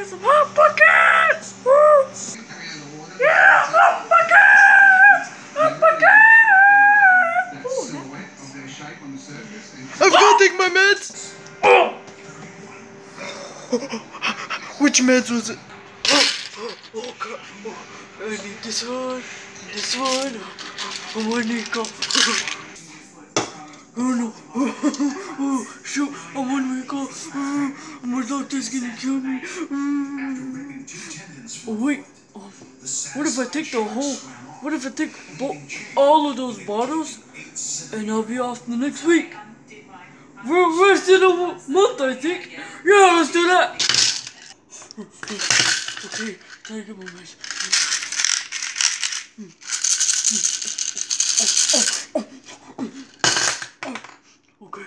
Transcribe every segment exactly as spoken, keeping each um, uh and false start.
get some hot buckets! Woo! Yeah, hot buckets! Hot buckets! I've got to take my meds! Oh! Which meds was it? Oh, oh, oh, God. Oh, I need this one. This one. Oh, my Nico. Oh no. Oh, oh, shoot. I'm on Nico. Oh, my doctor's gonna kill me. Oh, wait. Oh, what if I take the whole. What if I take bo all of those bottles and I'll be off the next week? For the rest of the month, I think. Yeah, let's do that. Okay, take a moment. Okay.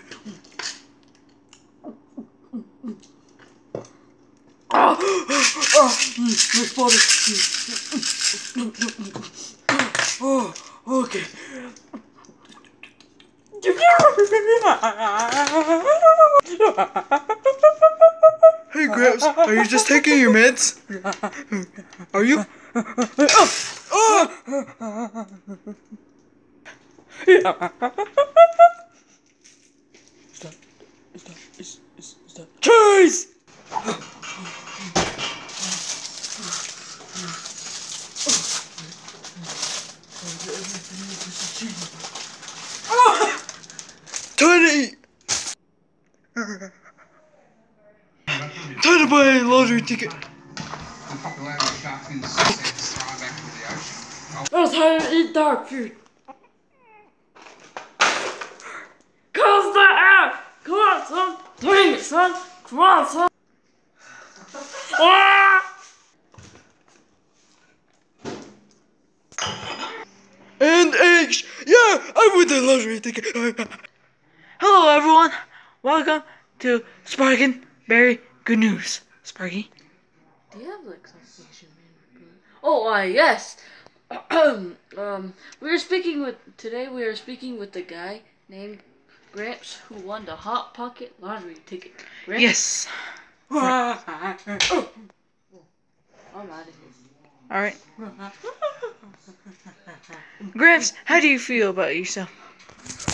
Ah, ah, my body. Oh, okay. Hey Gramps, are you just taking your meds? Are you? Oh! Oh! Is that, is that, is, is, is that cheese? Time to eat! Time to buy a lottery ticket! It's time to eat dog food. Cause the air! Come on, son! Bring it, son! Come on, son! Ah! And H! Yeah! I won the lottery ticket! Hello everyone, welcome to Sparkin' Berry Good News. Sparky? Do you have like something? Oh, uh, yes! um, we were speaking with, today we are speaking with the guy named Gramps who won the Hot Pocket lottery ticket. Gramps? Yes. Oh, I'm out of here. Alright. Gramps, how do you feel about yourself?